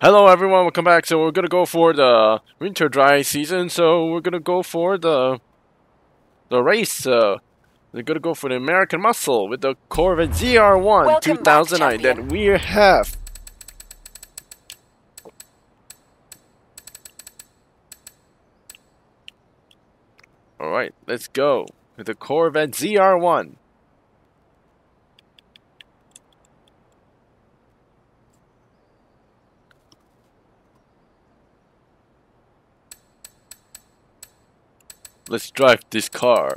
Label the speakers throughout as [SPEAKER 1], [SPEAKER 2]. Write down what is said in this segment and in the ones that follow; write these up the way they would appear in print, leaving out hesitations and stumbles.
[SPEAKER 1] Hello everyone, welcome back. So we're gonna go for the winter dry season. So we're gonna go for the race. We're gonna go for the American Muscle with the Corvette ZR1
[SPEAKER 2] Welcome back,
[SPEAKER 1] 2009 that
[SPEAKER 2] champion.
[SPEAKER 1] we have. Alright, let's go with the Corvette ZR1. Let's drive this car.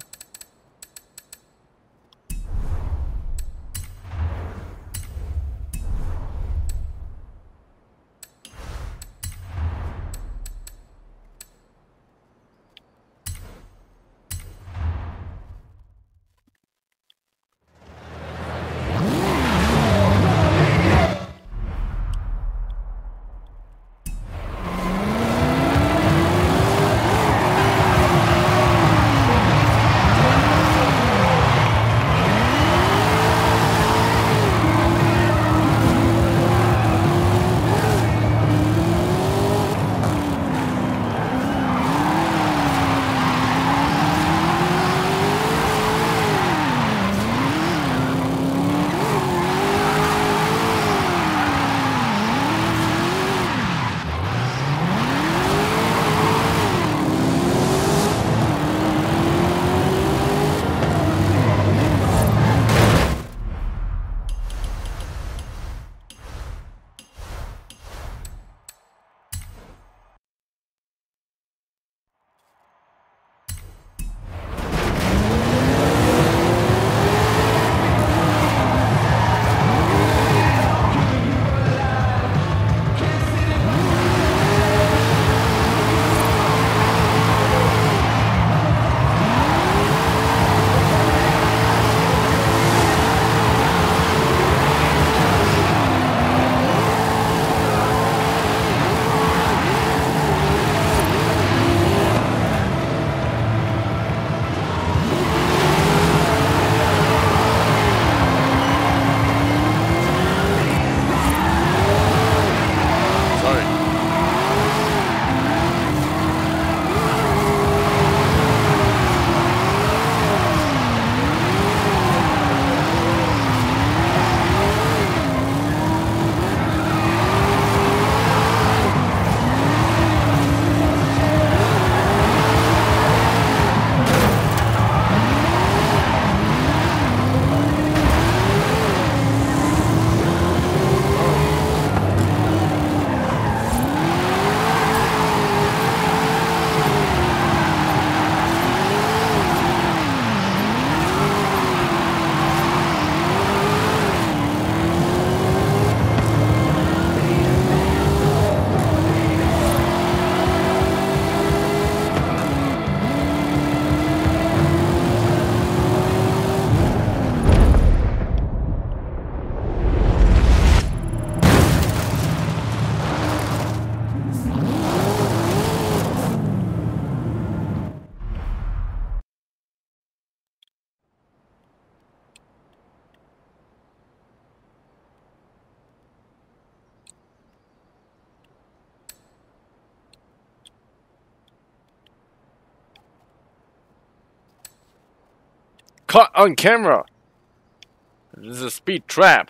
[SPEAKER 1] Caught on camera. This is a speed trap.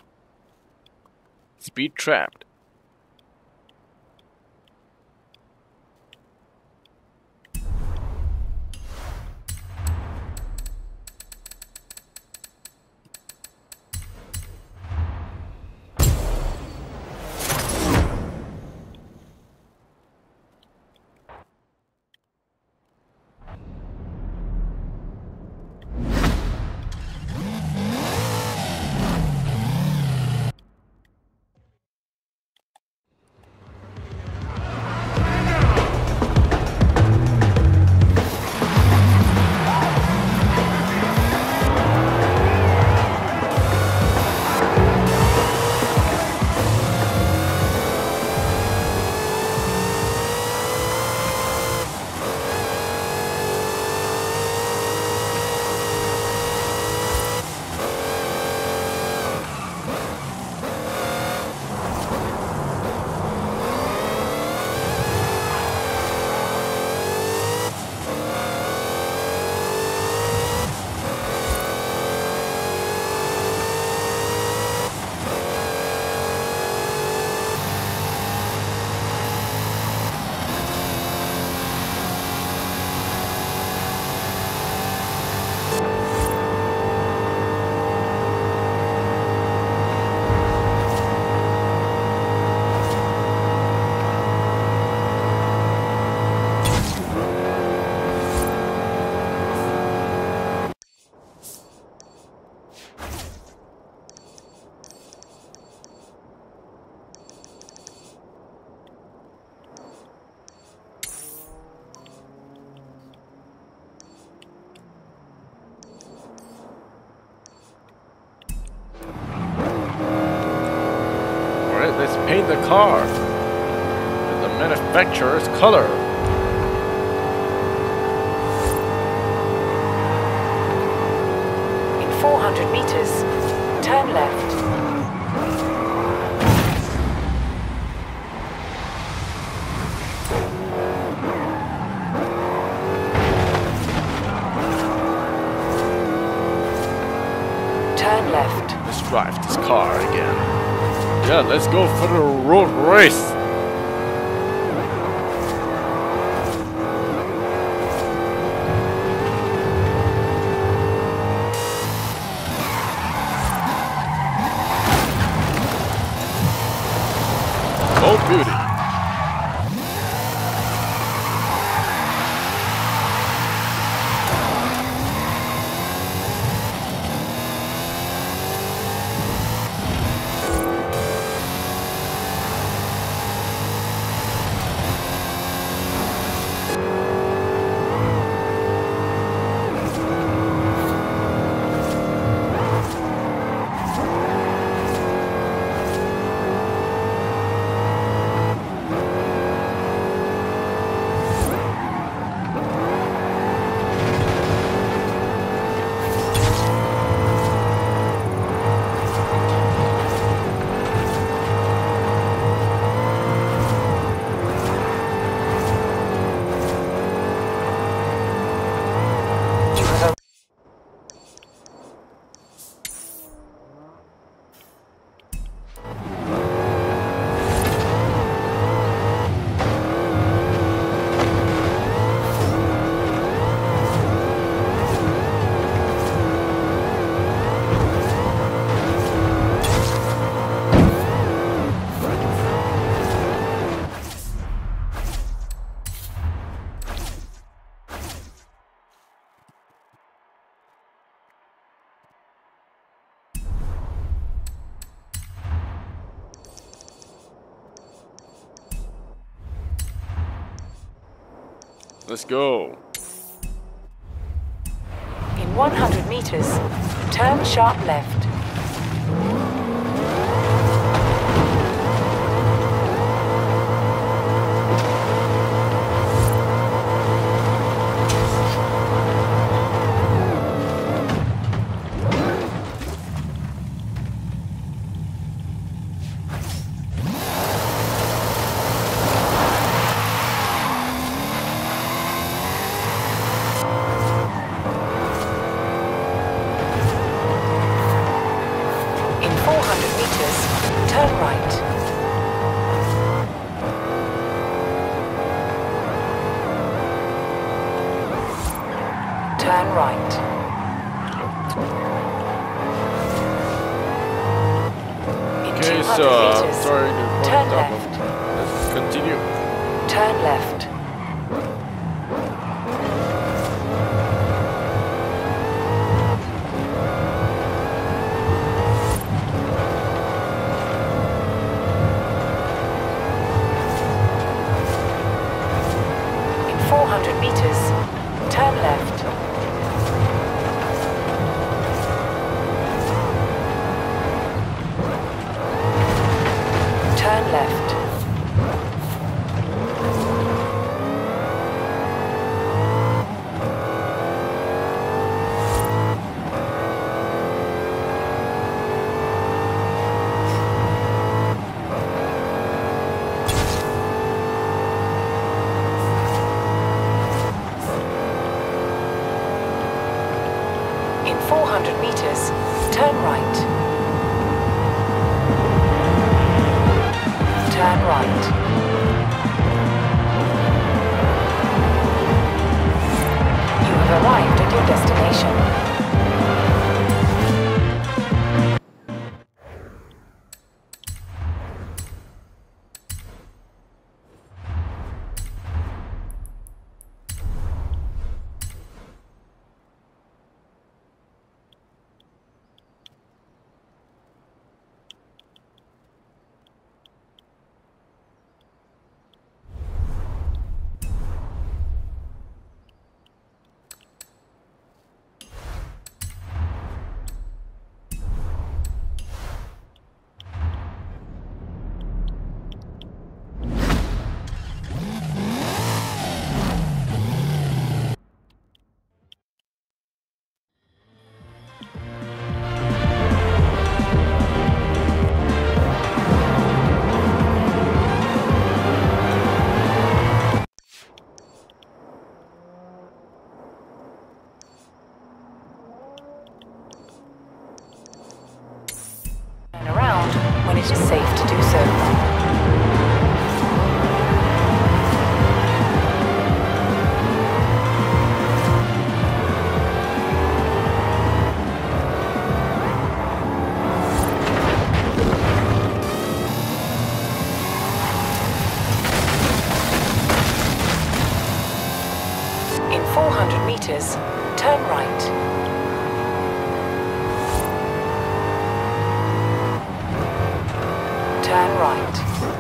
[SPEAKER 1] Speed trapped. paint the car with the manufacturer's color.
[SPEAKER 2] In 400 meters, turn left. Turn left.
[SPEAKER 1] Let's drive this car again. Yeah, let's go for the road race. Oh, beauty. Let's go.
[SPEAKER 2] In 100 meters, turn sharp left. Turn right. Turn right. In 200 meters,
[SPEAKER 1] sorry to
[SPEAKER 2] turn
[SPEAKER 1] point
[SPEAKER 2] left.
[SPEAKER 1] Let's continue.
[SPEAKER 2] Turn left. In 400 meters, turn left. Turn left. In 400 meters, turn right. Turn right. You have arrived at your destination. it is safe to do so. In 400 meters, turn right. Turn right.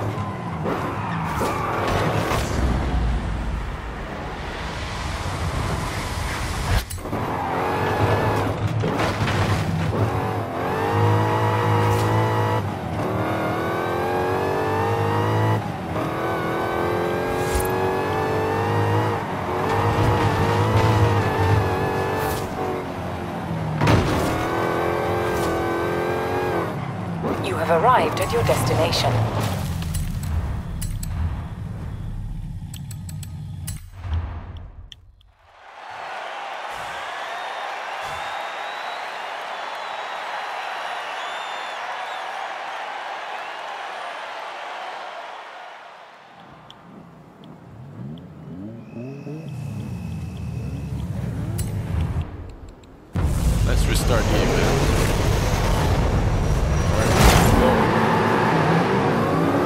[SPEAKER 2] You have arrived at your destination.
[SPEAKER 1] Let's restart the event. Alright, let's go.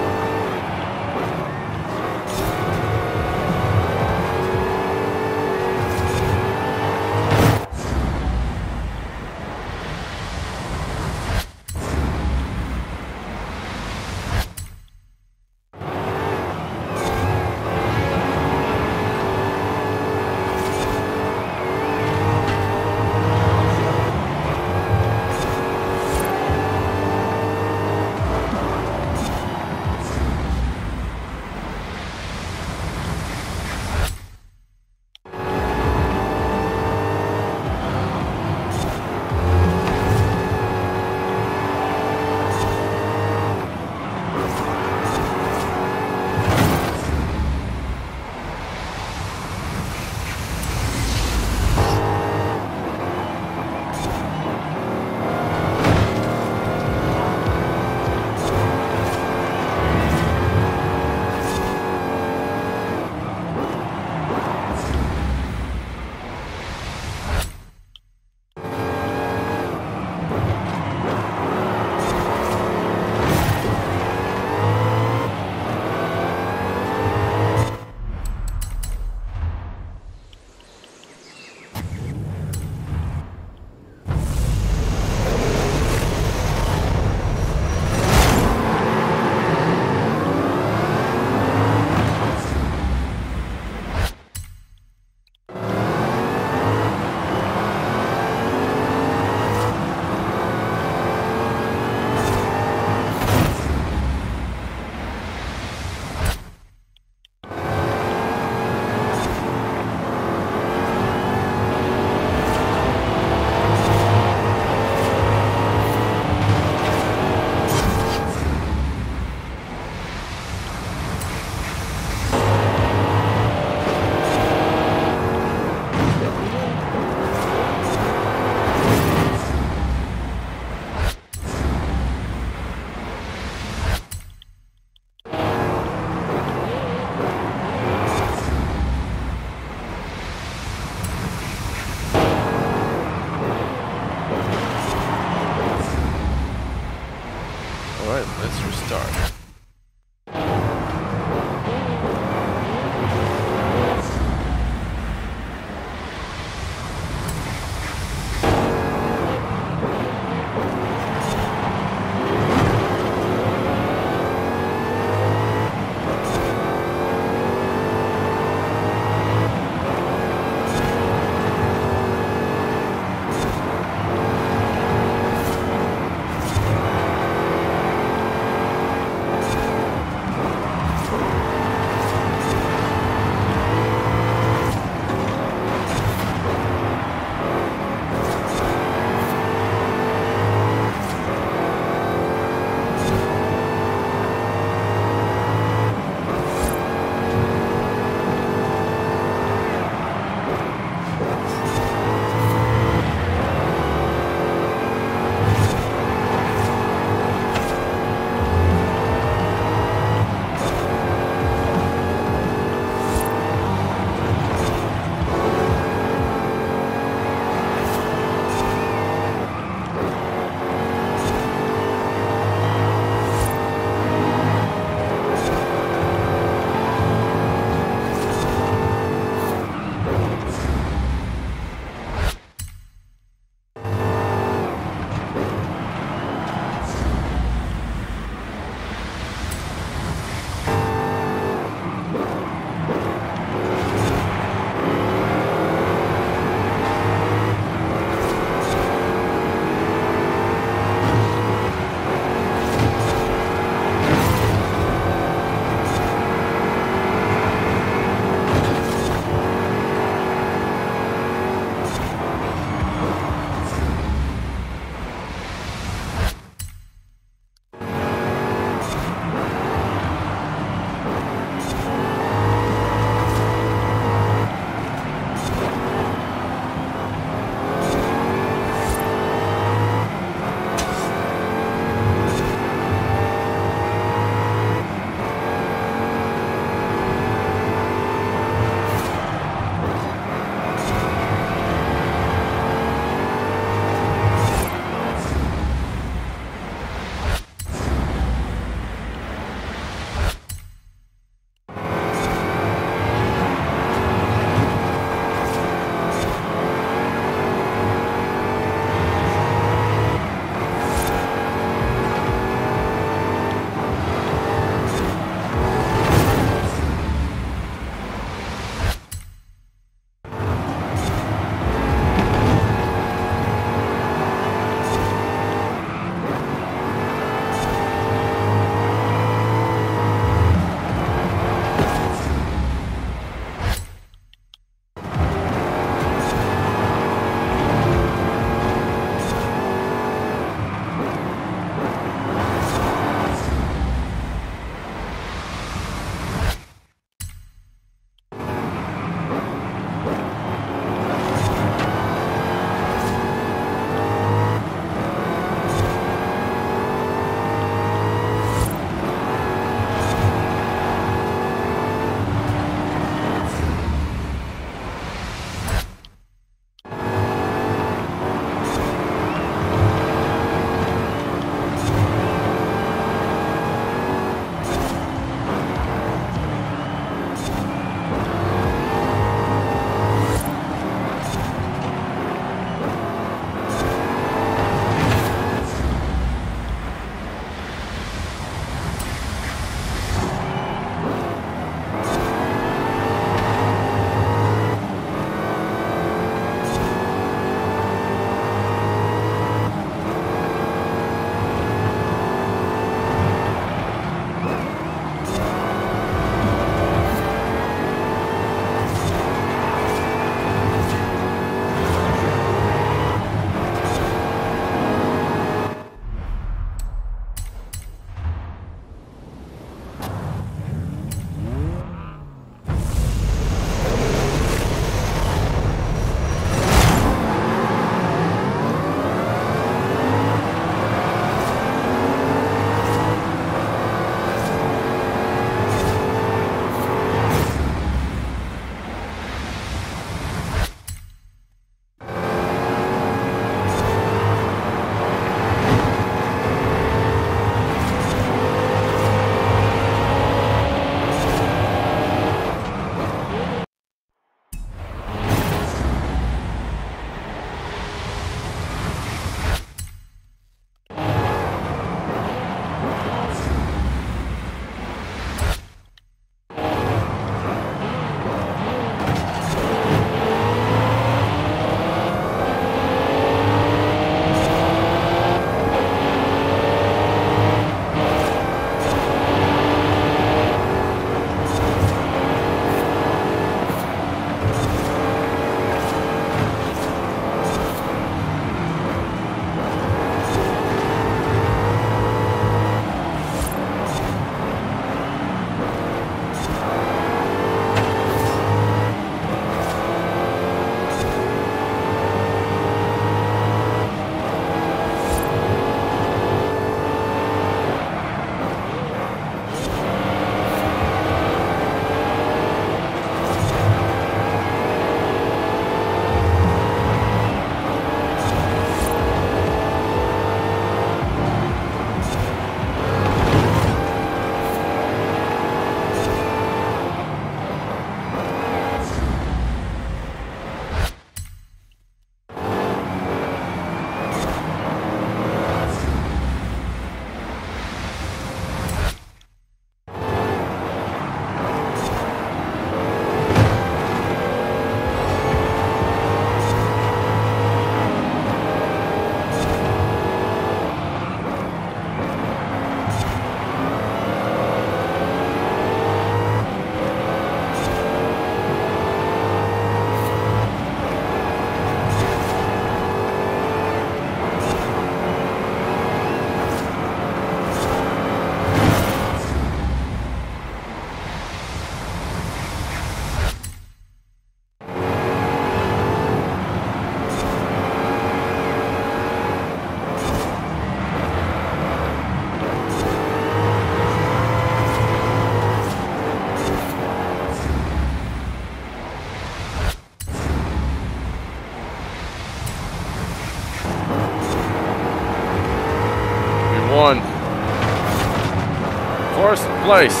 [SPEAKER 1] place.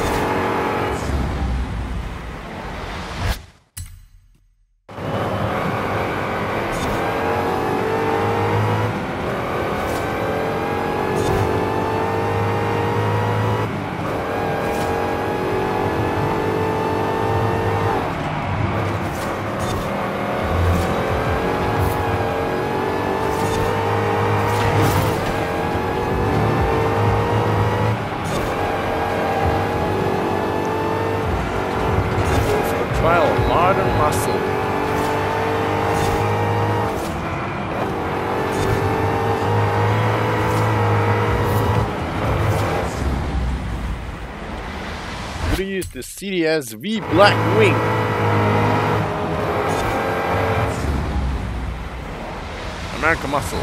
[SPEAKER 1] Trial of modern muscle. We're gonna use the CDS V Black Wing. American Muscle.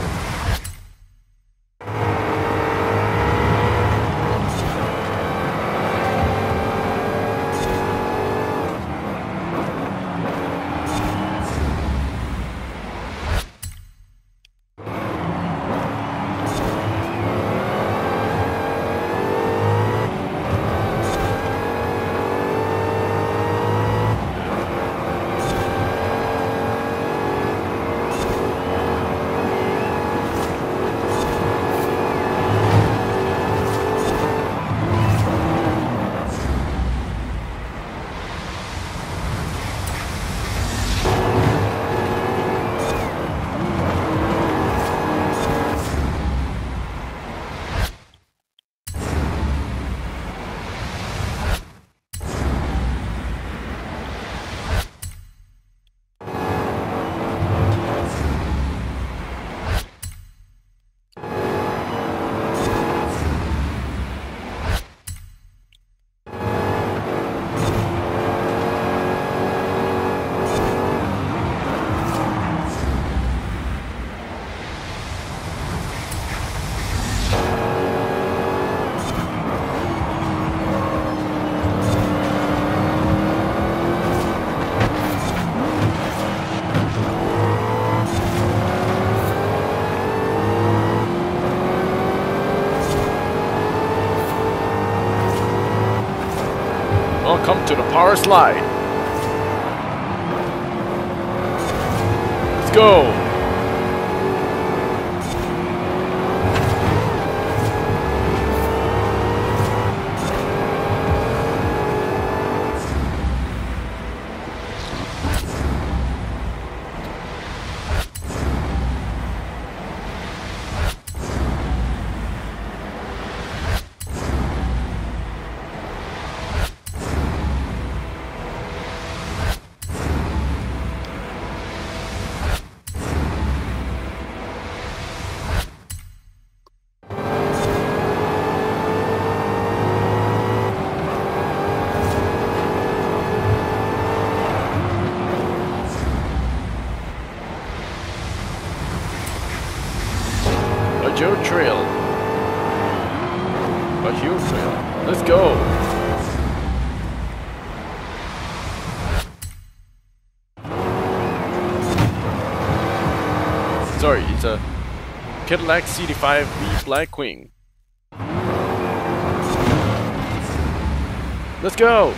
[SPEAKER 1] Welcome to the power slide. Let's go. Joe Trail. A Hill Trail. Let's go. Sorry, it's a Cadillac CD5 V Black Wing. Let's go.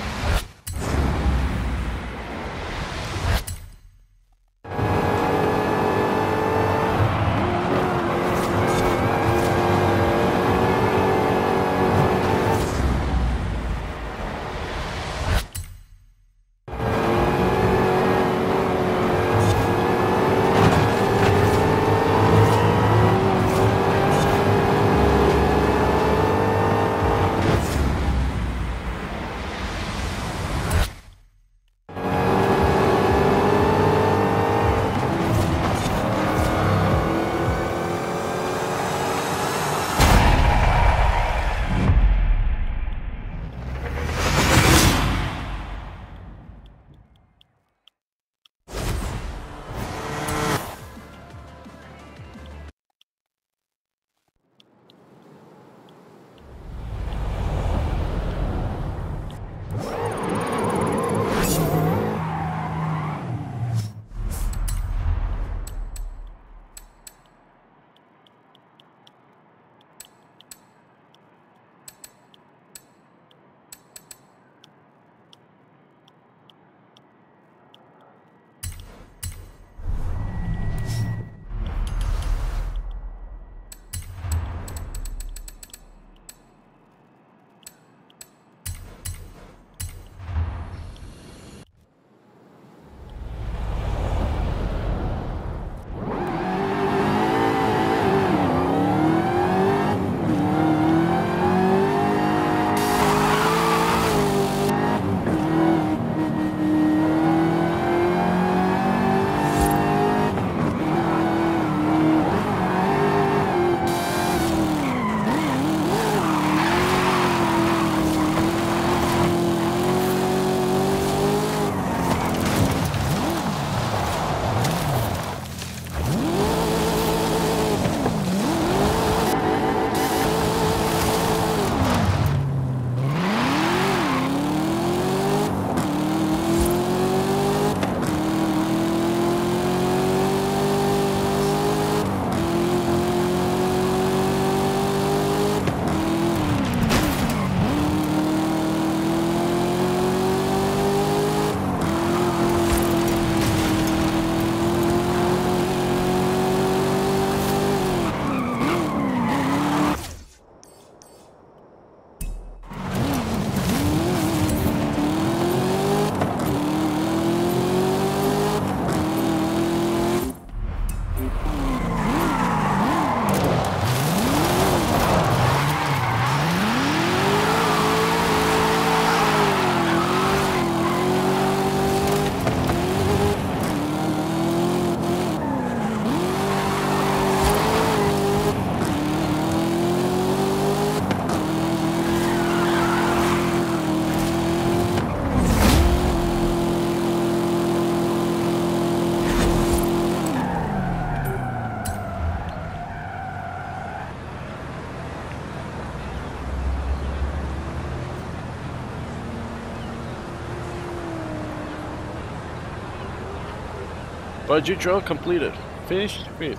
[SPEAKER 1] Budget drill completed. Finished? Wait.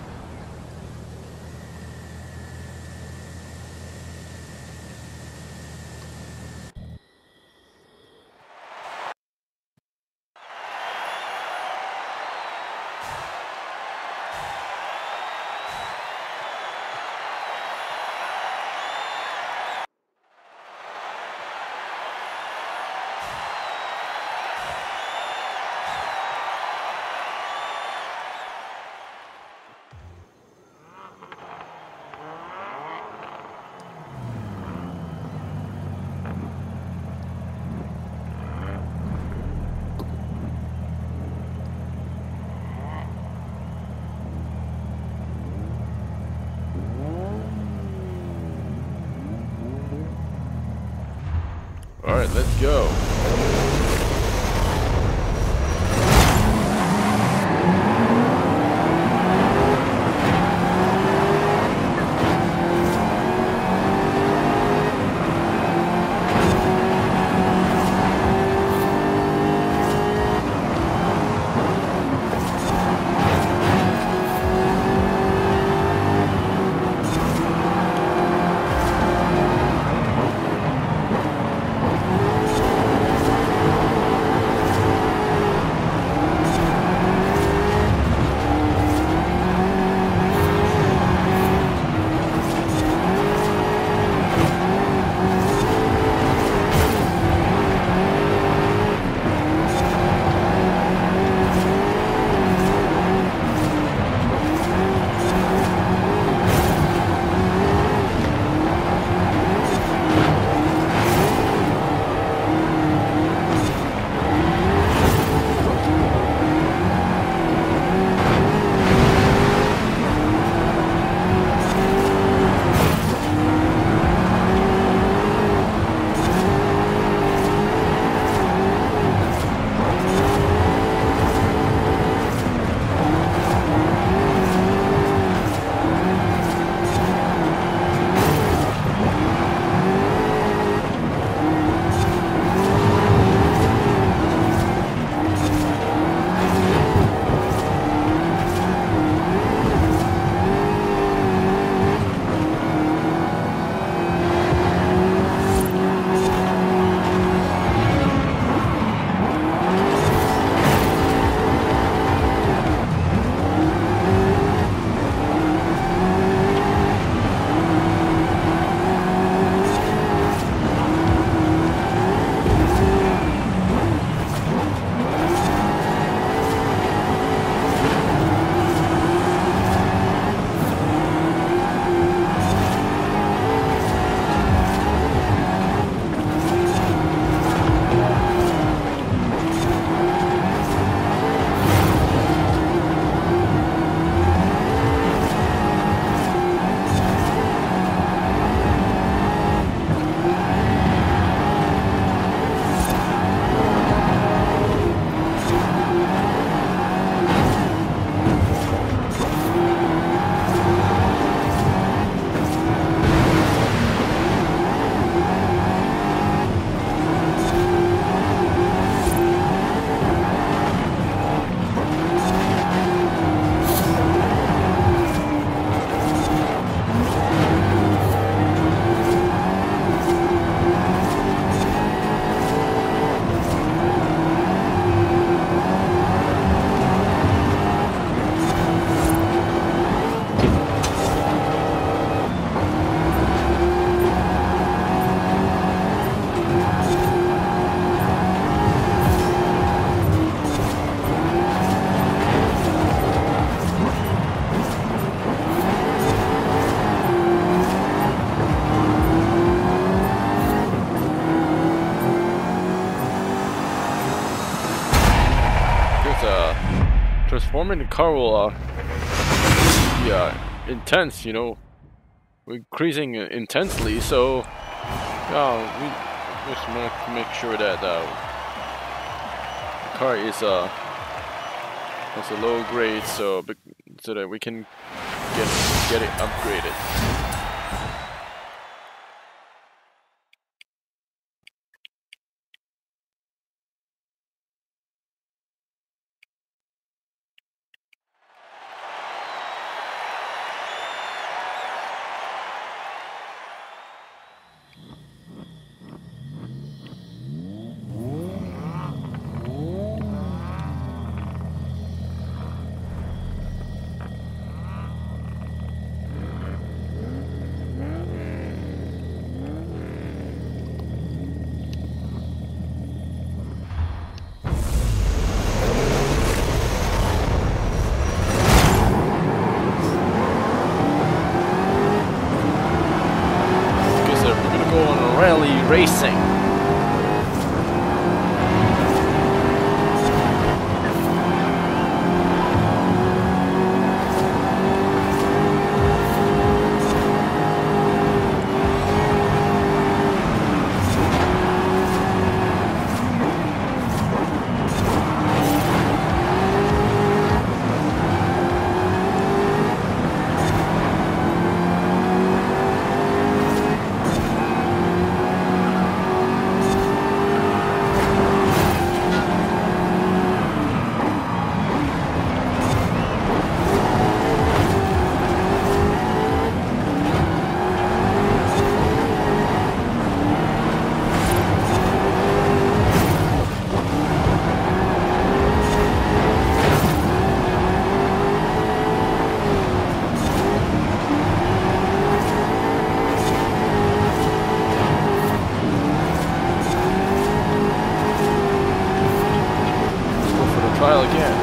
[SPEAKER 1] Alright, let's go. Transforming the car will be intense, you know, increasing intensely. So we just want to make sure that the car is has a low grade, so that we can get it upgraded. racing. Trial again.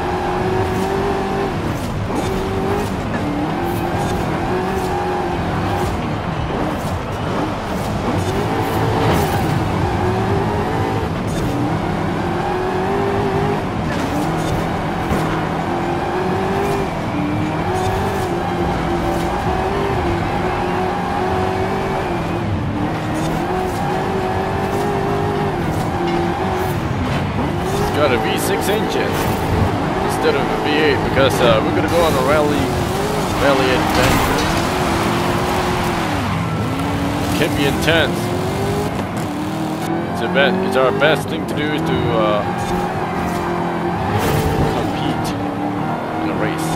[SPEAKER 1] It's got a V6 engine instead of a V8 because we're gonna go on a rally adventure. It can be intense. It's our best thing to do is to compete in a race.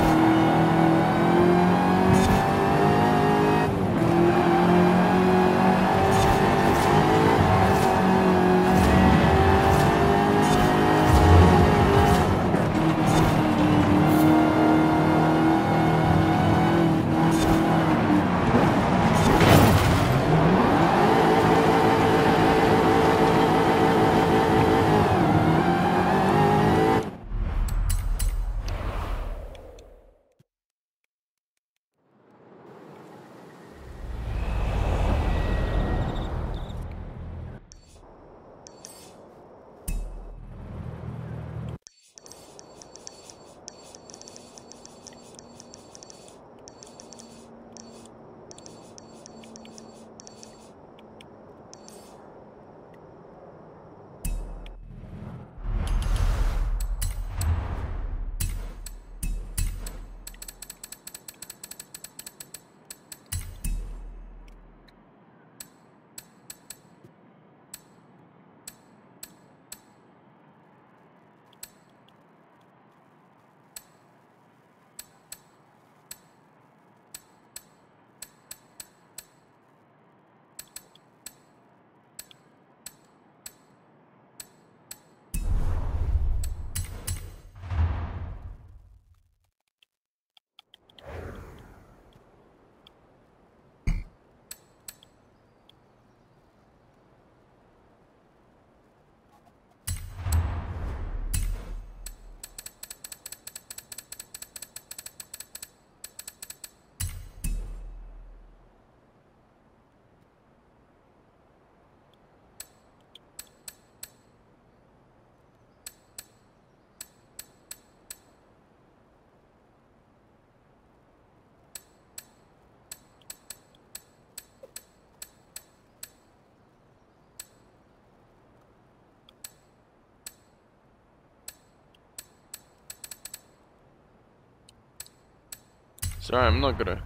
[SPEAKER 1] Sorry, I'm not gonna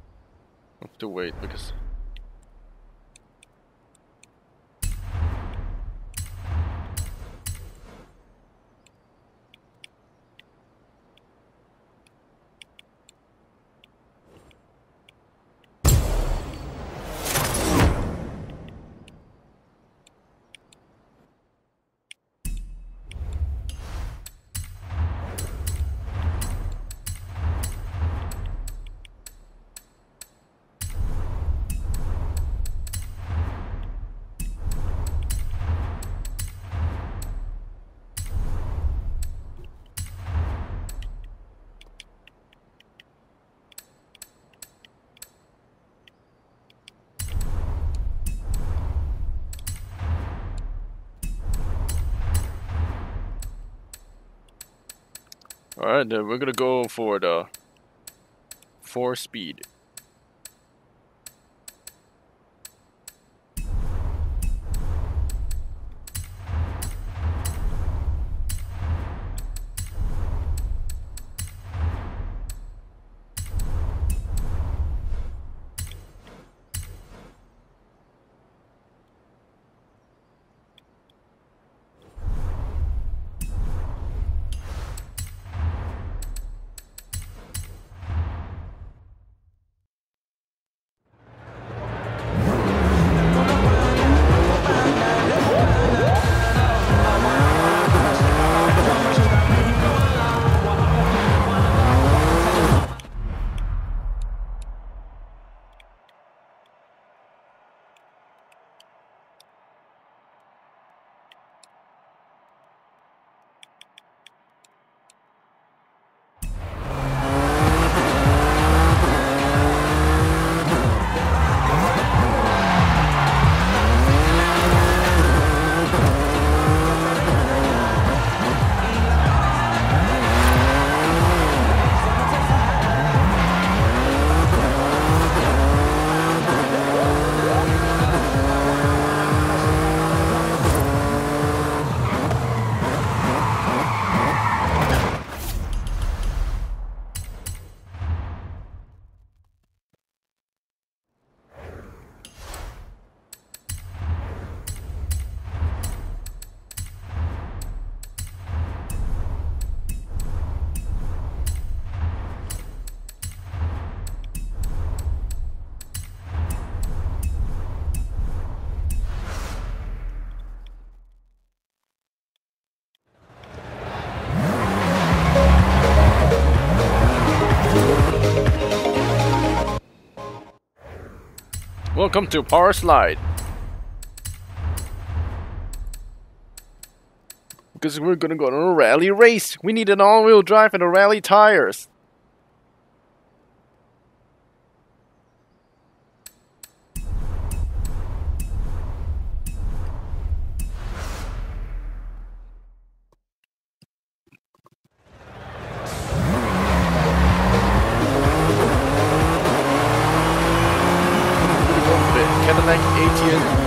[SPEAKER 1] have to wait because Alright, then we're gonna go for the 4-speed. Welcome to Power Slide. Because we're gonna go on a rally race. We need an all-wheel drive and a rally tires. Cadillac ATS.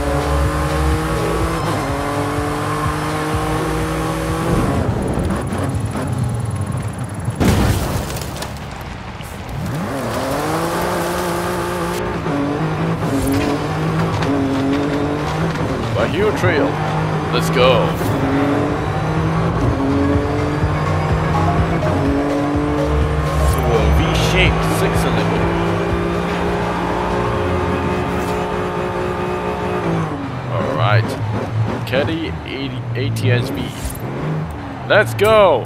[SPEAKER 1] Bahia Trail. Let's go. So a V-shaped 6-cylinder. Alright. Caddy ATSB. Let's go!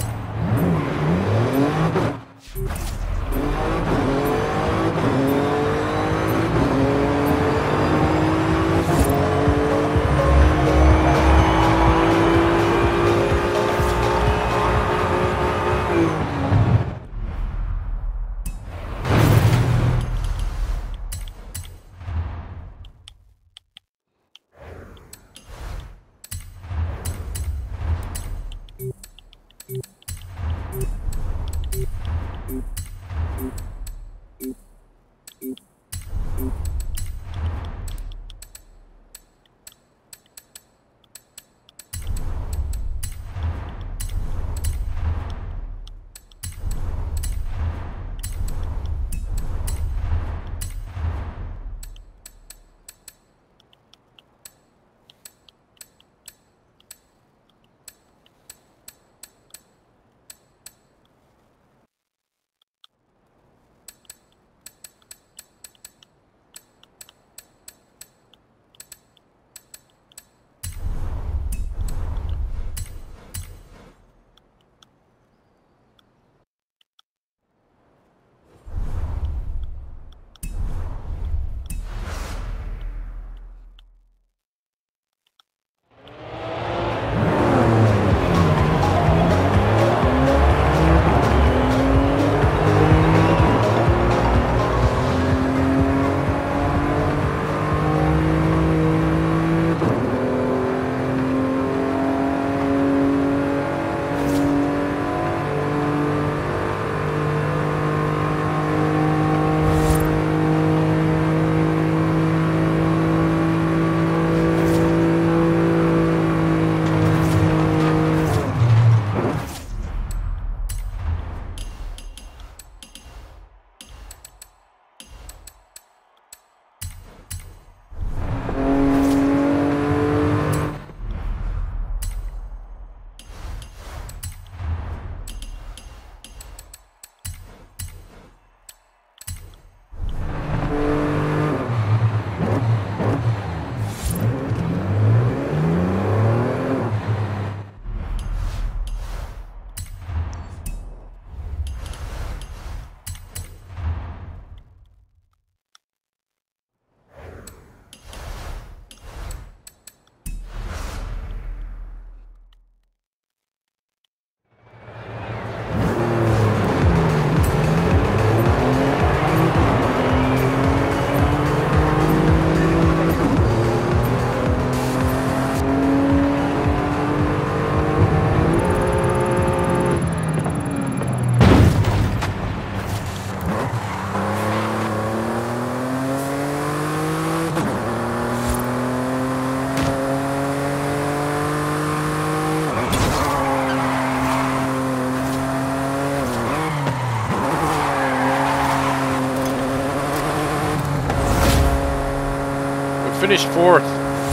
[SPEAKER 1] finished 4th.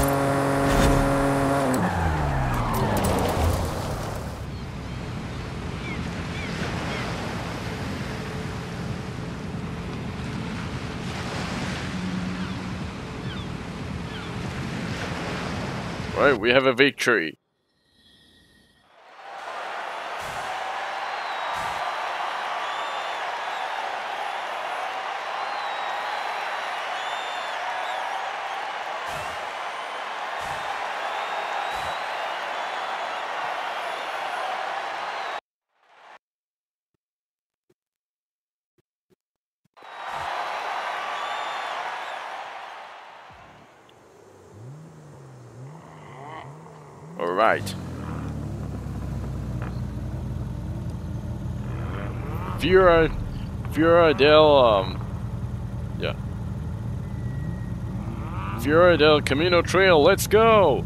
[SPEAKER 1] Right, we have a victory. All right. Fiora del Camino Trail, let's go!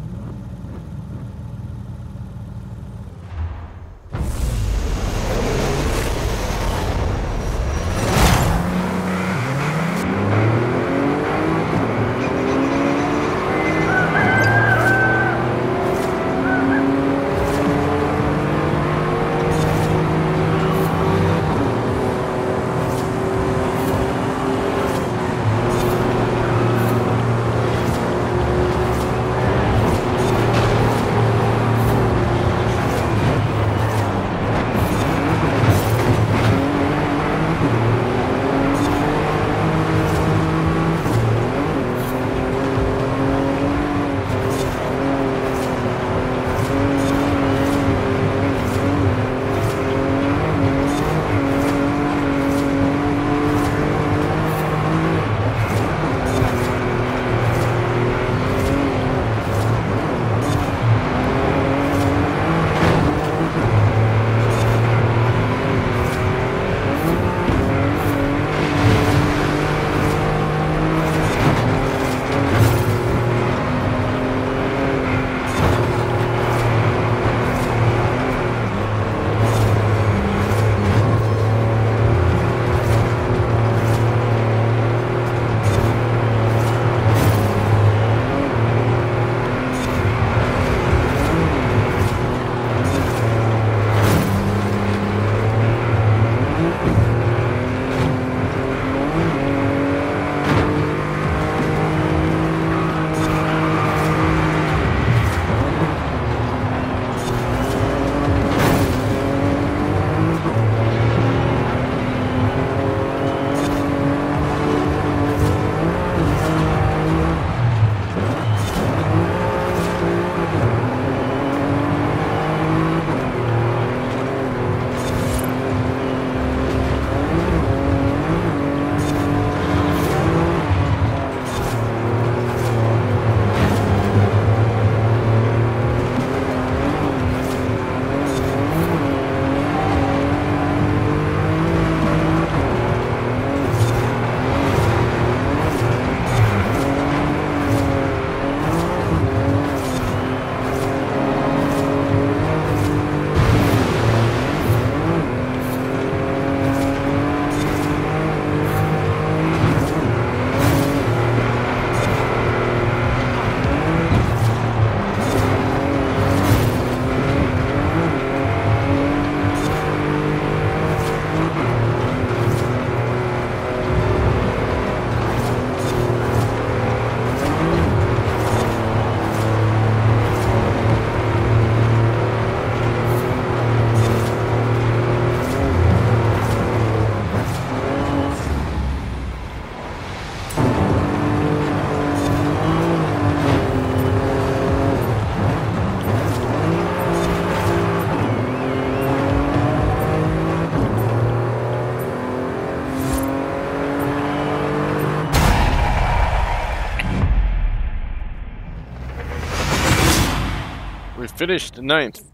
[SPEAKER 1] We finished 9th.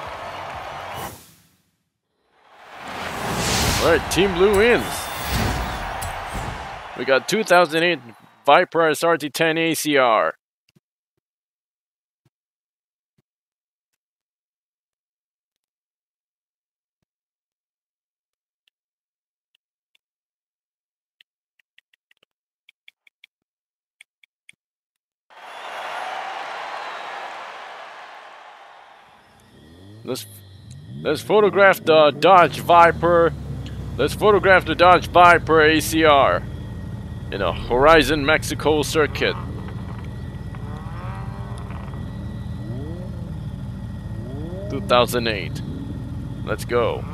[SPEAKER 1] Alright, Team Blue wins. We got 2008 Viper SRT10 ACR. Let's photograph the Dodge Viper. Let's photograph the Dodge Viper ACR in a Horizon Mexico circuit. (2008). Let's go.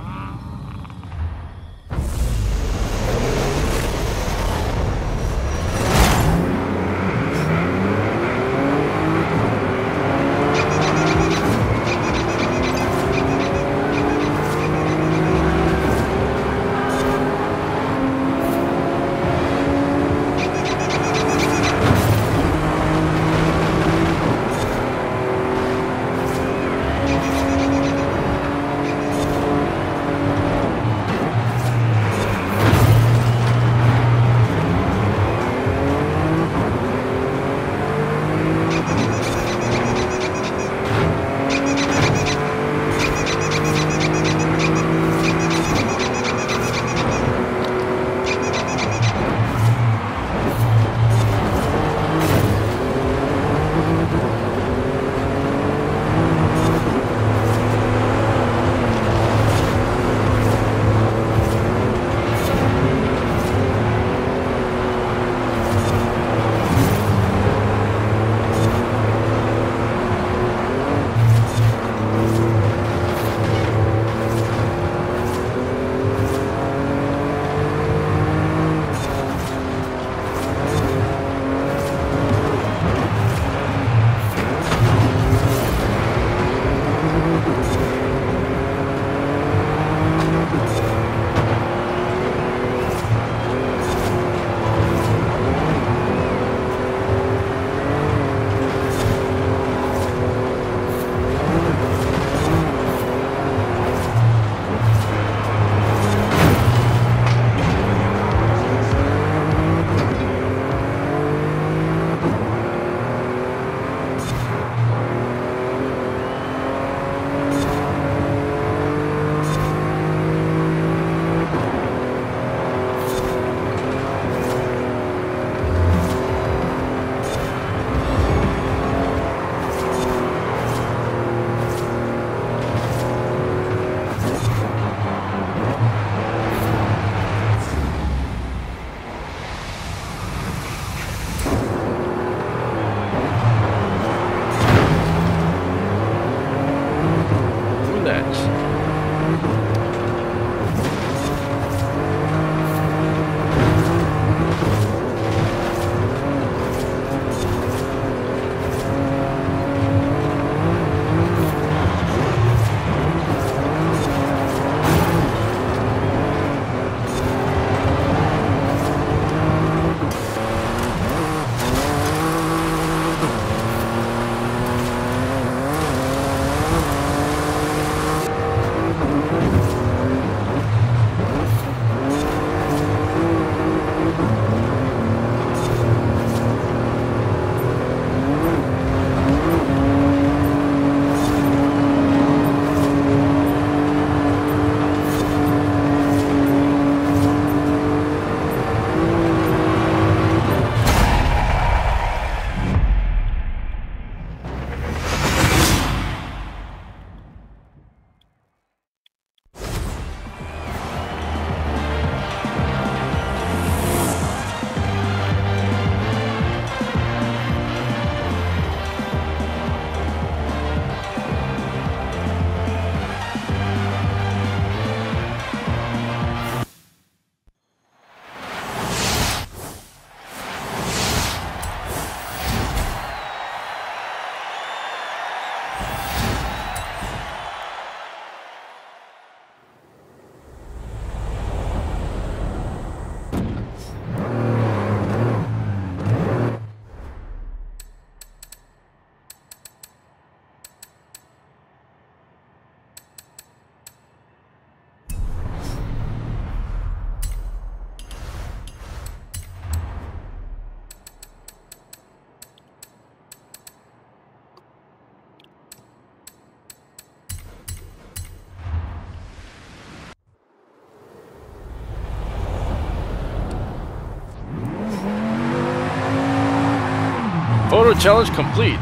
[SPEAKER 1] challenge complete.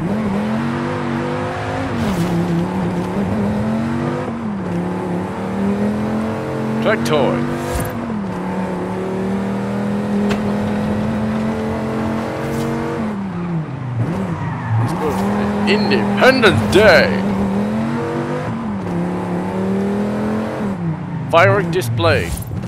[SPEAKER 1] Track toy. Let's go for the Independence Day. Firework display.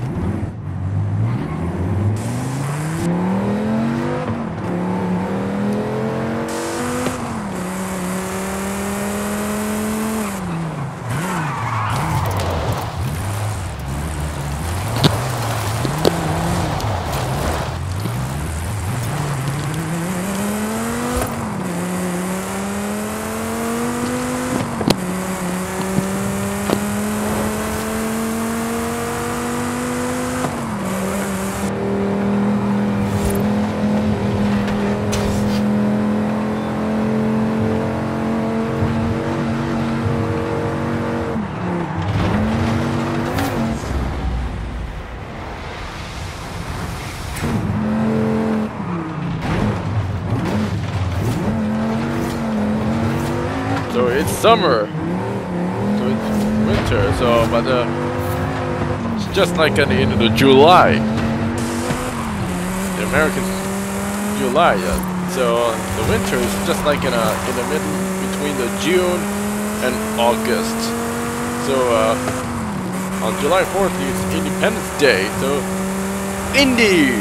[SPEAKER 1] So it's summer, so it's winter. So, but it's just like at the end of the July. The American July. So the winter is just like in the middle between the June and August. So on July 4th is Independence Day. So Indy.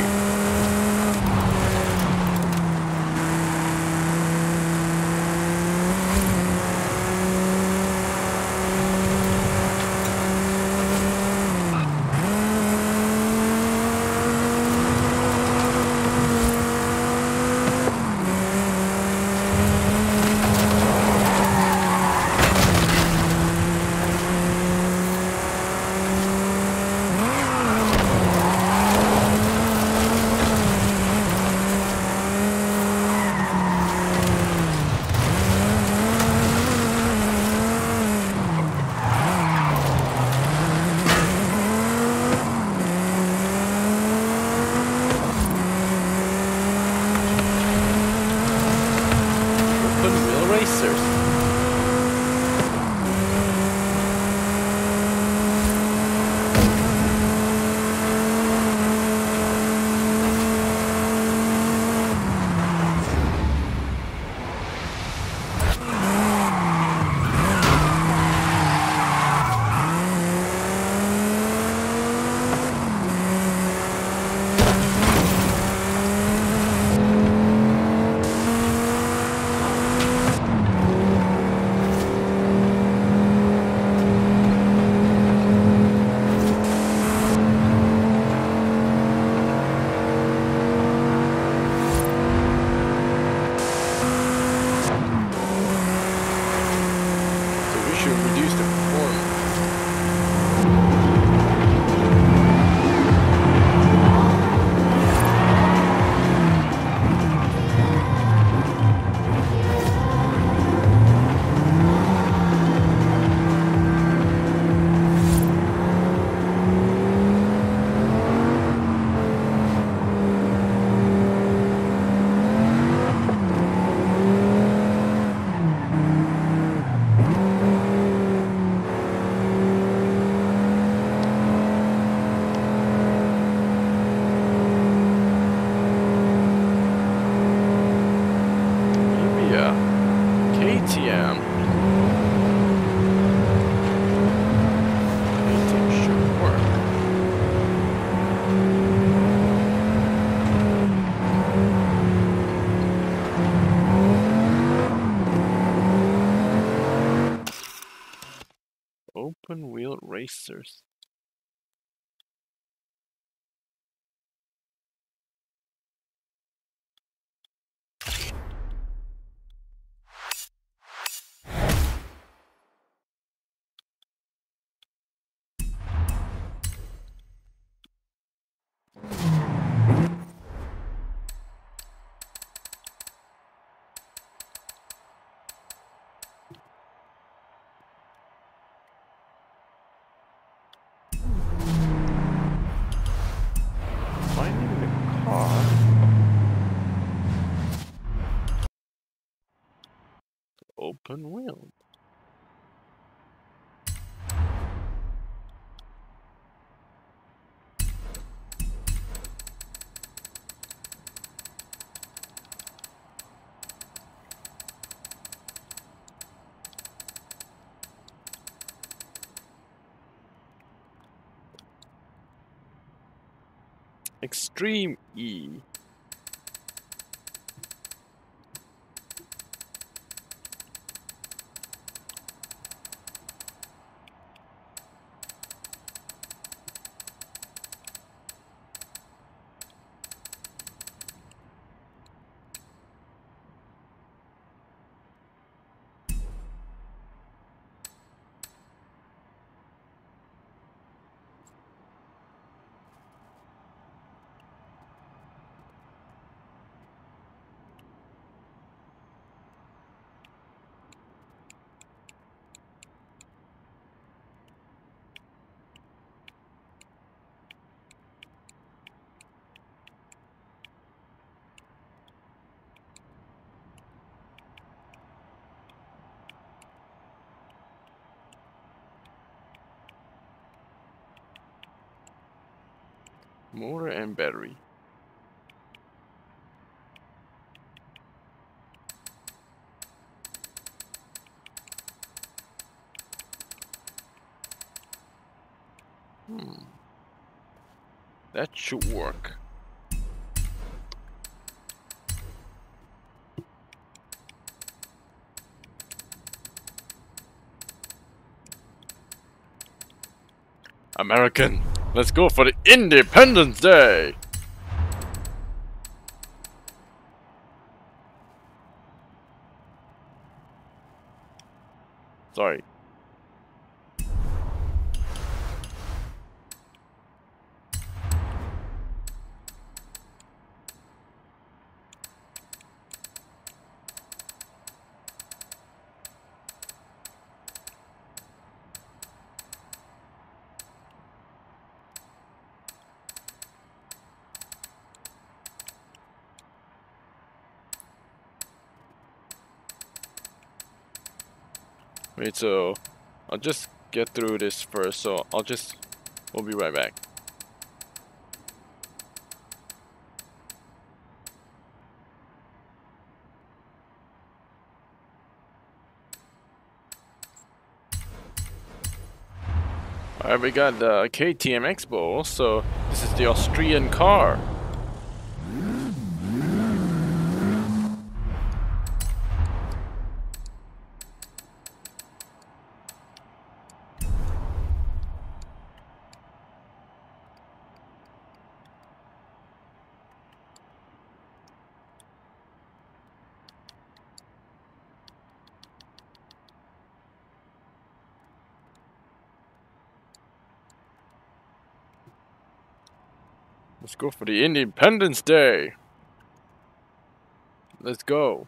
[SPEAKER 1] Open wheel racers. open wheel. Extreme E. Motor and battery. That should work. American, let's go for the Independence Day! Sorry. Wait, so I'll just get through this first, so we'll be right back. Alright, we got the KTM Expo, so this is the Austrian car. Let's go for the Independence Day. Let's go.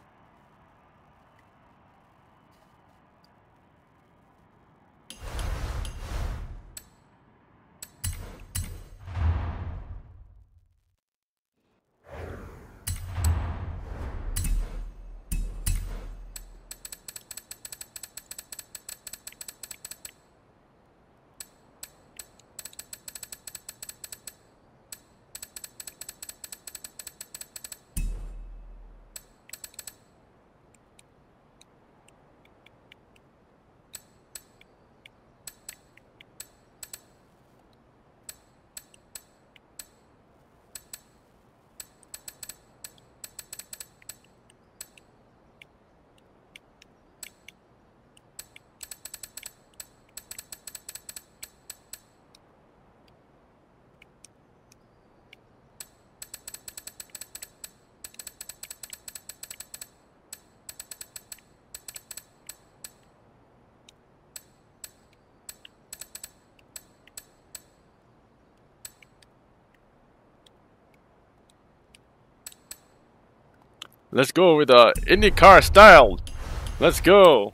[SPEAKER 1] Let's go with the IndyCar style. Let's go.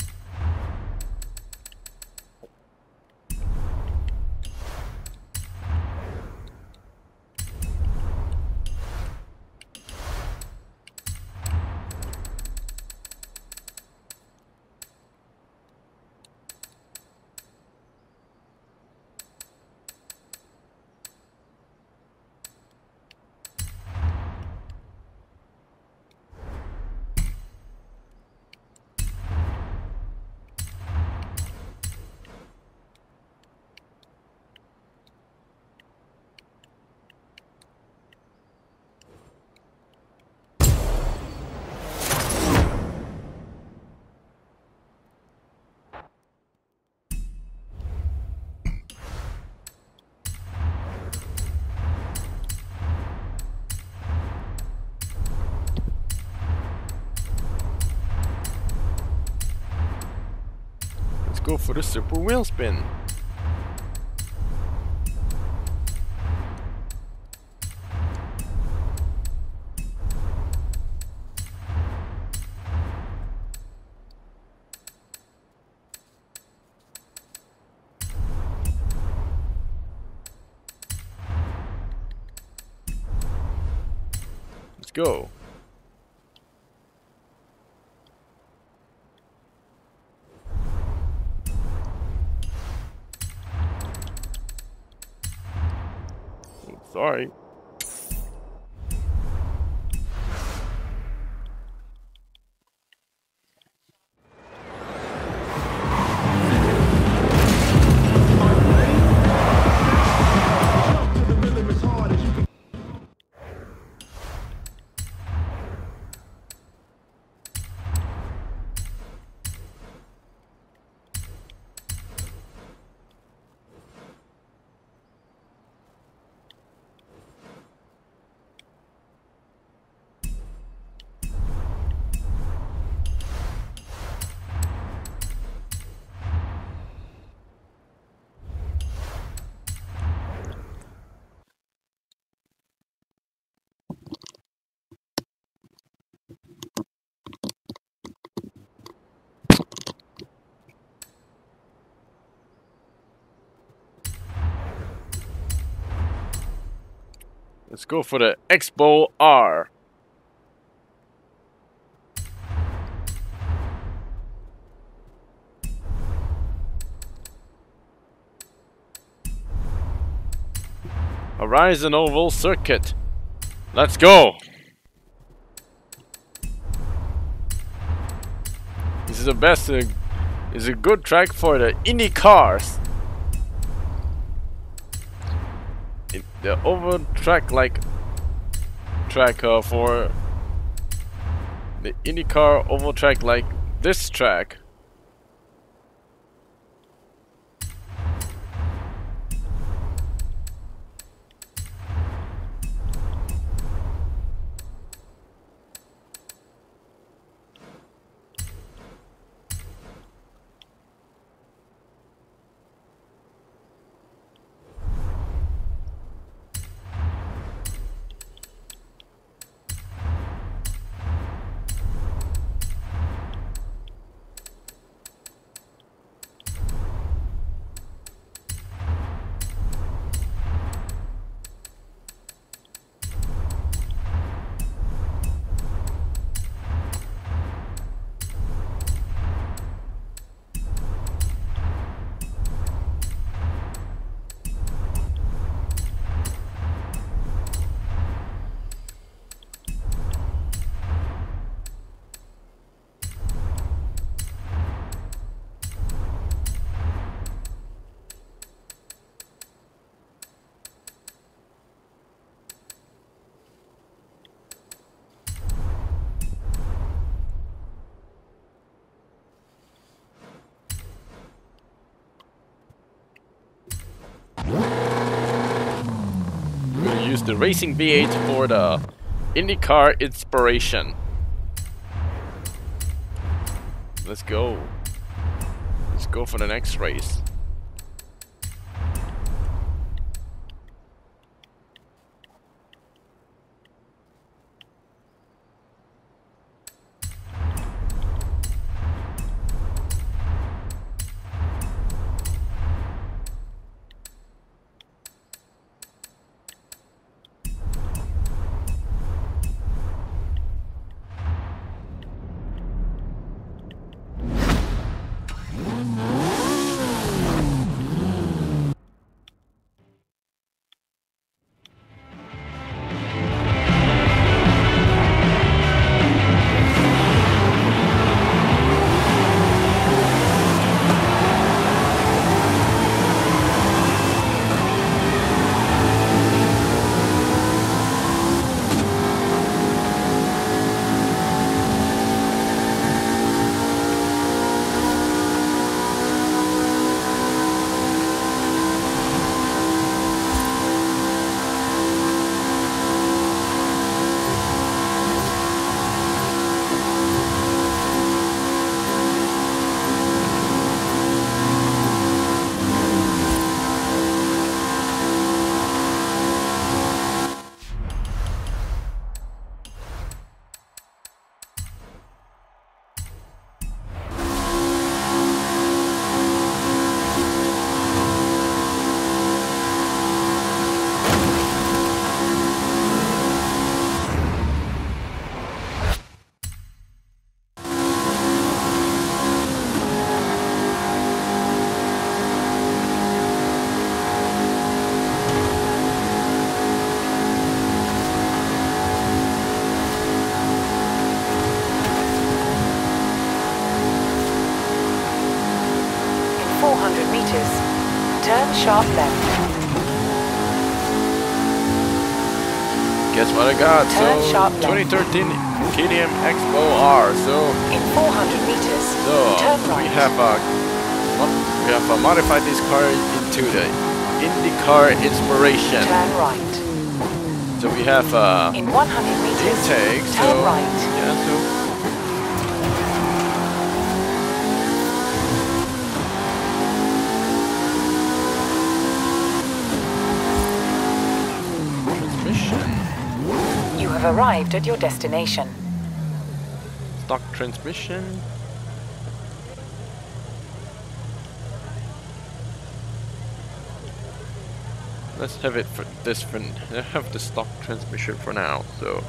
[SPEAKER 1] Let's go for the super wheel spin. Let's go. Sorry. Let's go for the Expo R. Horizon Oval Circuit. Let's go. This is the best. Is a good track for the Indy cars. The oval track for the IndyCar oval track like this track. We'll use the Racing V8 for the IndyCar inspiration. Let's go. Let's go for the next race.
[SPEAKER 2] meters. Turn sharp left.
[SPEAKER 1] Guess what I got?
[SPEAKER 2] Turn
[SPEAKER 1] So
[SPEAKER 2] sharp left.
[SPEAKER 1] 2013 KTM Expo R. So
[SPEAKER 2] In 400 meters, turn
[SPEAKER 1] we
[SPEAKER 2] right.
[SPEAKER 1] have modified this car into the IndyCar Inspiration.
[SPEAKER 2] Turn right.
[SPEAKER 1] So we have
[SPEAKER 2] In 100 meters,
[SPEAKER 1] intake.
[SPEAKER 2] turn
[SPEAKER 1] So
[SPEAKER 2] right.
[SPEAKER 1] yeah, so transmission,
[SPEAKER 2] You have arrived at your destination.
[SPEAKER 1] stock transmission. Let's have it for this. Have the stock transmission for now. So.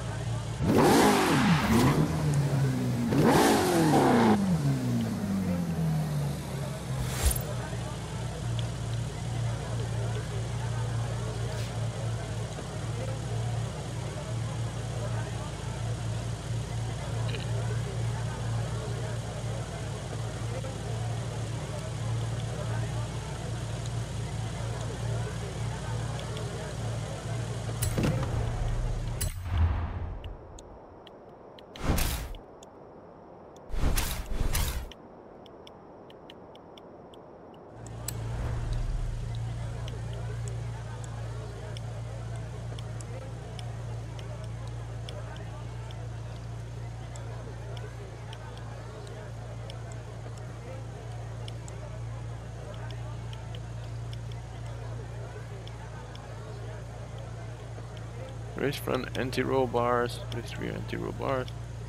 [SPEAKER 1] Race front anti-roll bars, race rear anti-roll bars.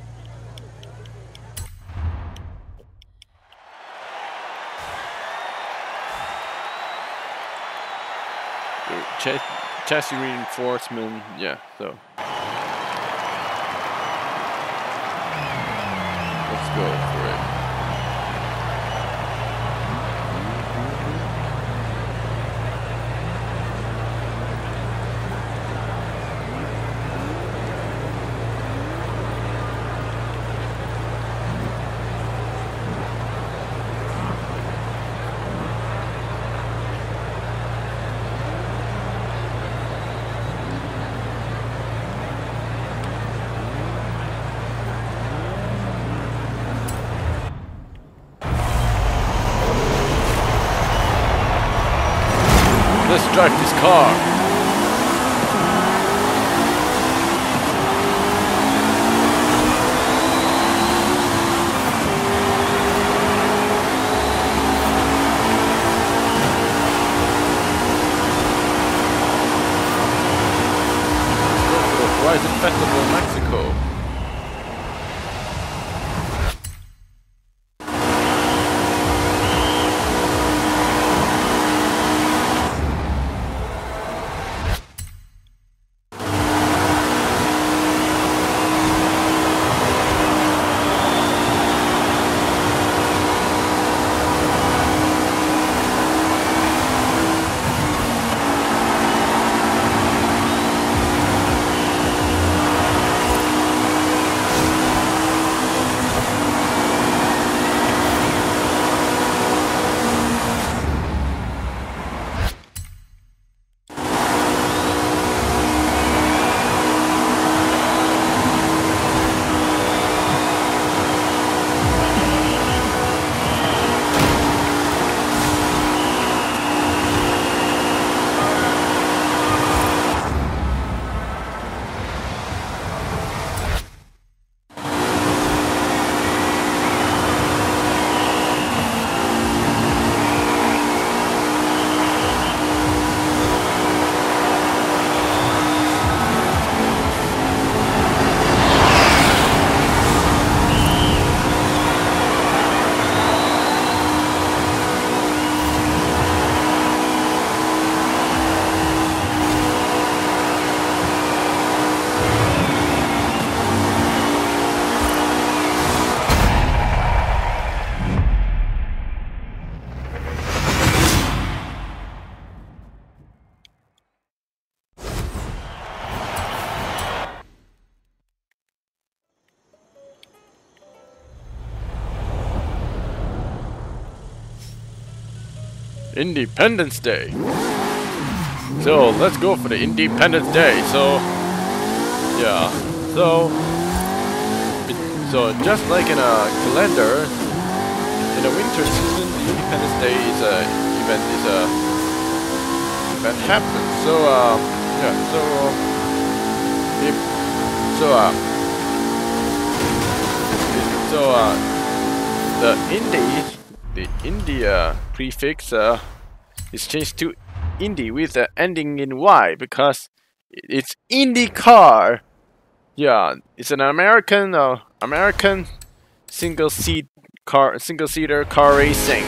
[SPEAKER 1] Chassis reinforcement, yeah, so. Let's go for it. Let's drive this car. Why is it Festival Mexico? Independence Day. So let's go for the Independence Day. So yeah, so just like in a calendar, in the winter season, the Independence Day is a event happens. So yeah, the India prefix is changed to Indy with the ending in Y because it's IndyCar. Yeah, it's an American single seater car racing.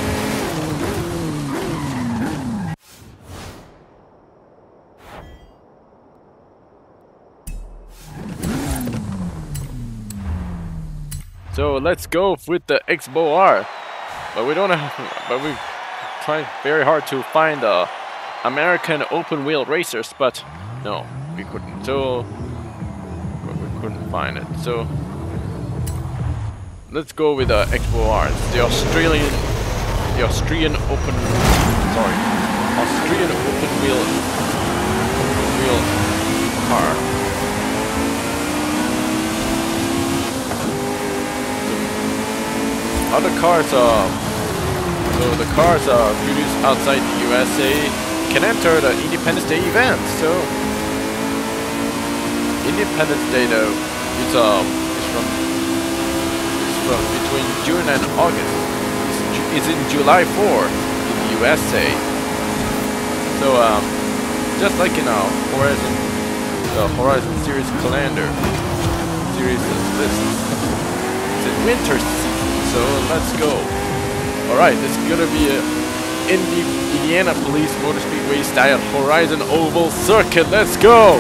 [SPEAKER 1] So let's go with the Expo R, but we don't have. But we tried very hard to find the American open wheel racers, but no, we couldn't. So we couldn't find it. So let's go with the Expo R. It's the Australian open wheel car. Other cars so the cars produced outside the USA can enter the Independence Day event. So Independence Day though is from between June and August. It's in July 4 in the USA. So just like in our Horizon series calendar series this it's in winter season. So let's go. Alright, this is gonna be a Indianapolis Motor Speedway style Horizon Oval Circuit. Let's go!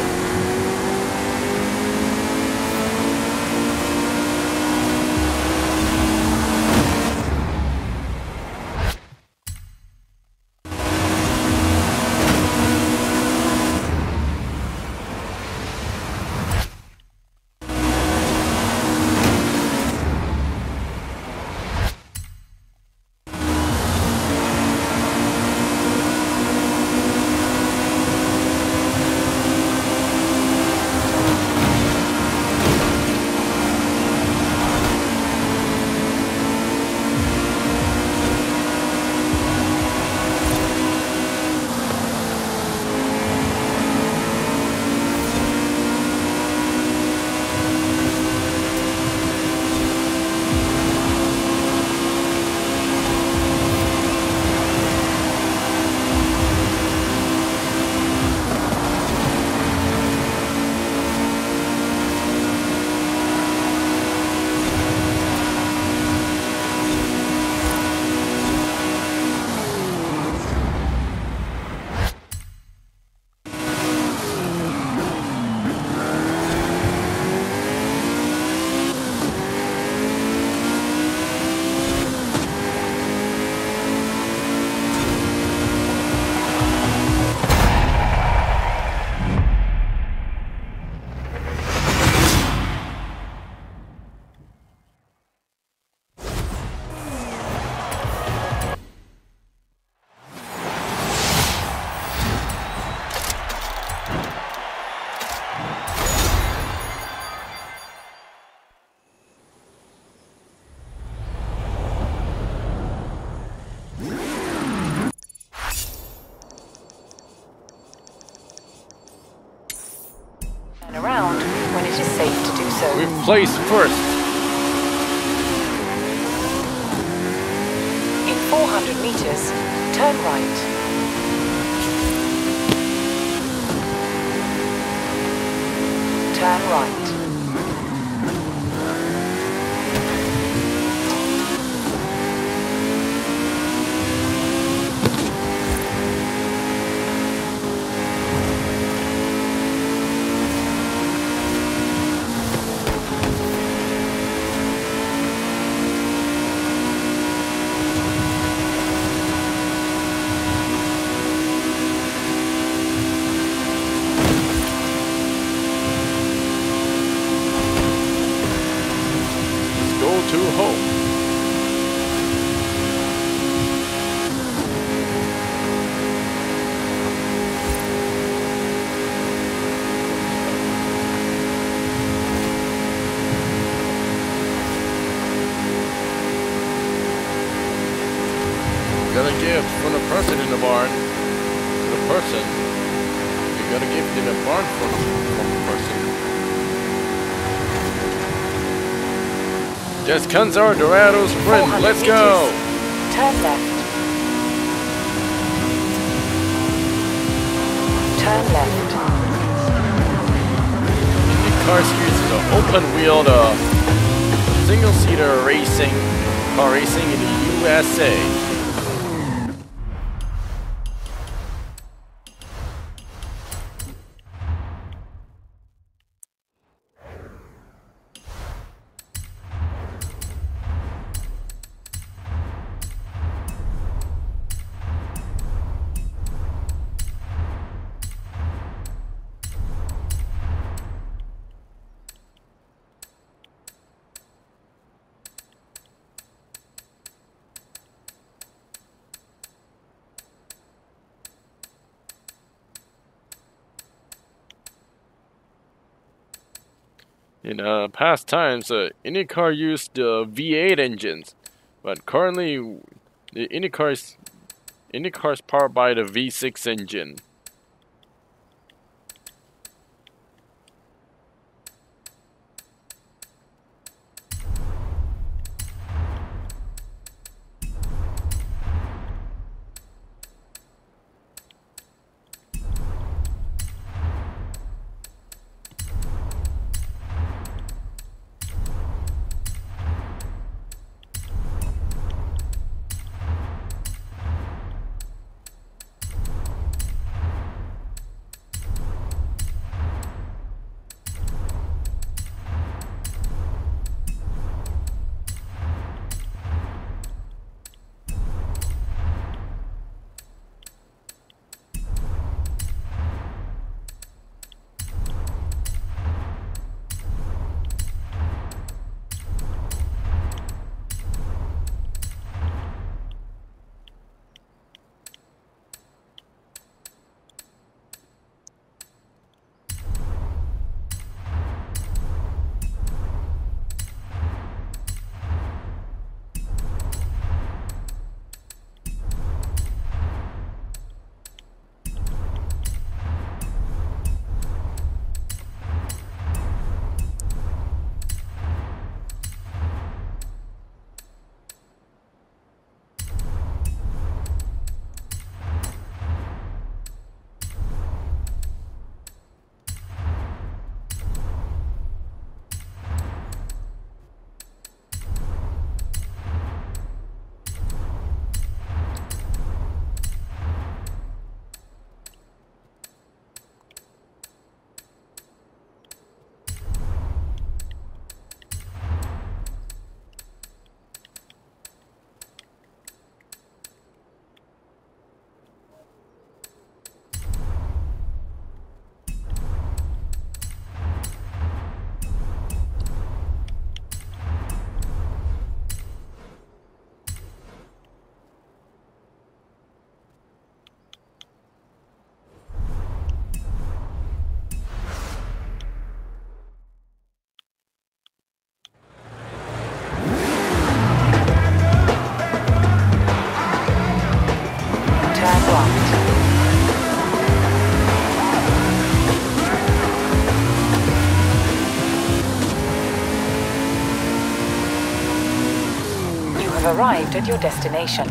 [SPEAKER 2] Around when it is safe to do so.
[SPEAKER 1] We've placed first.
[SPEAKER 2] In 400 meters, turn right. Turn right.
[SPEAKER 1] got a gift from the person in the barn. To the person. You got a gift in the barn from the person. Just Kansar Dorado Sprint. Let's go!
[SPEAKER 2] Turn left. Turn left.
[SPEAKER 1] IndyCar Series is an open-wheeled, single-seater racing, car racing in the USA. In past times, IndyCar used V8 engines, but currently the IndyCar is powered by the V6 engine.
[SPEAKER 2] Arrived at your destination.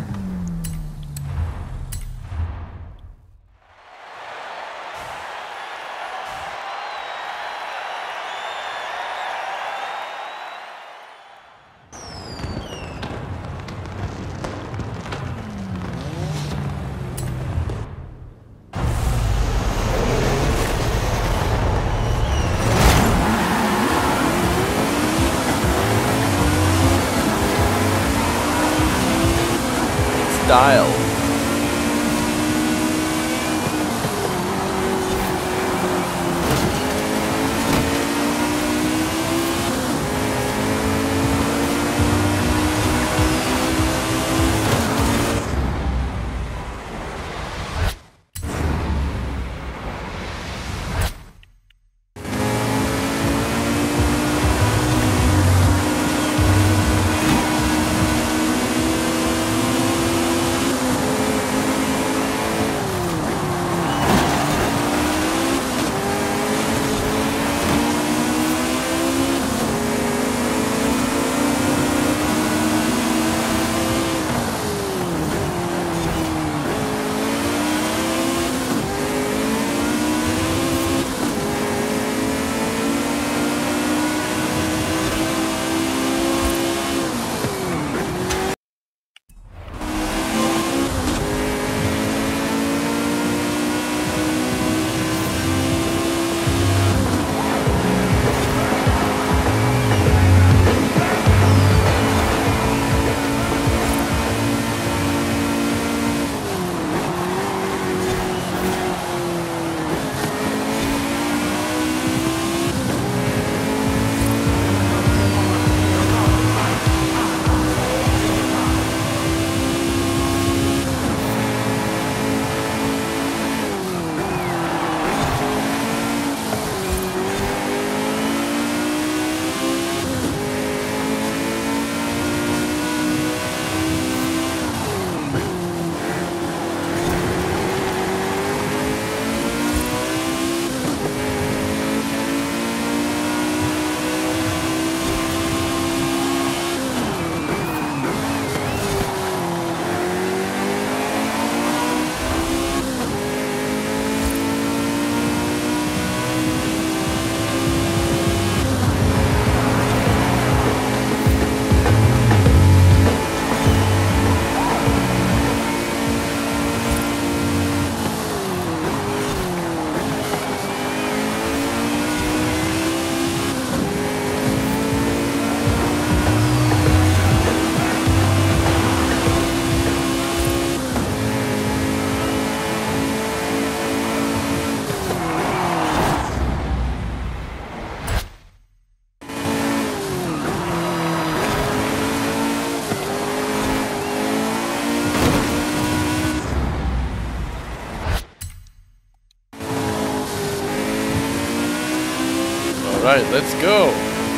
[SPEAKER 1] Style. Alright, let's go.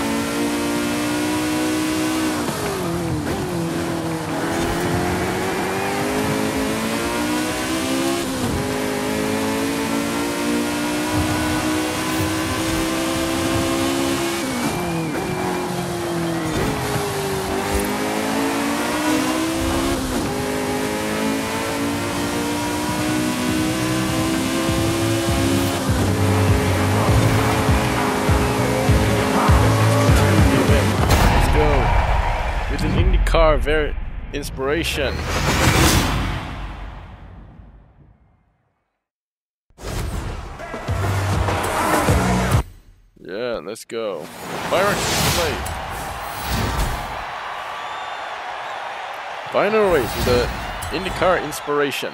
[SPEAKER 1] Car, very inspiration. Yeah, let's go. Fire display. Final race with the IndyCar inspiration.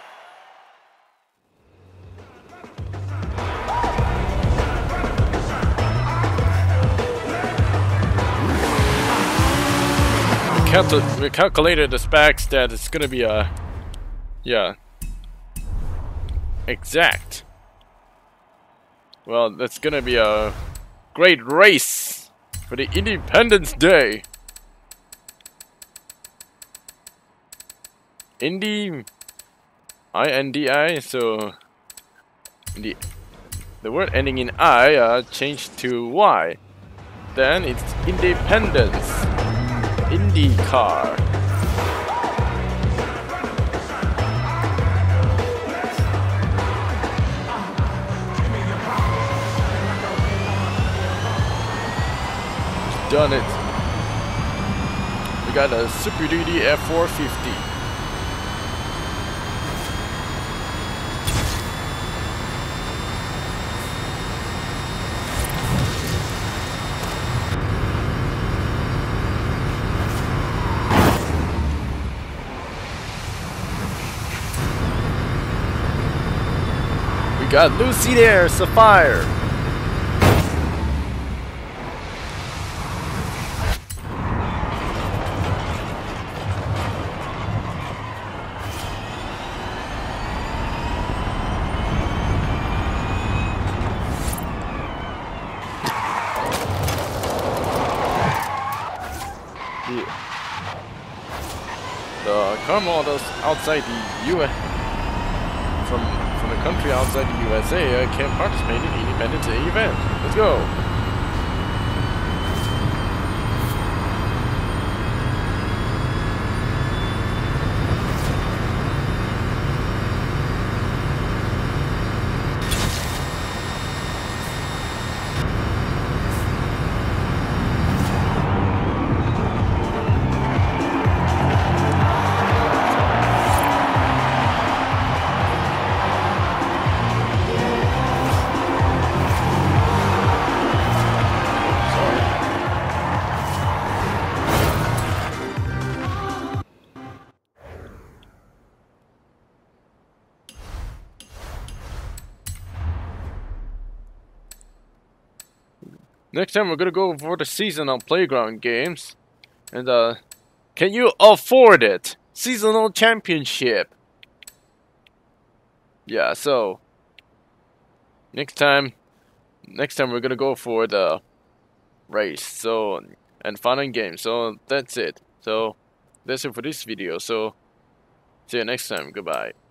[SPEAKER 1] We calculated the specs that it's gonna be a, yeah, exact. Well, that's gonna be a great race for the Independence Day. Indy, INDI. So the word ending in I changed to Y. Then it's Independence. IndyCar. Done it. We got a Super Duty F450. Got Lucy there, Sapphire. The car models outside the U.S. from the country outside the USA can participate in Independence Day event. Let's go. Next time we're gonna go for the seasonal playground games. And can you afford it? Seasonal championship. Yeah, so next time we're gonna go for the race. So and fun and games. So that's it. So that's it for this video. So see you next time. Goodbye.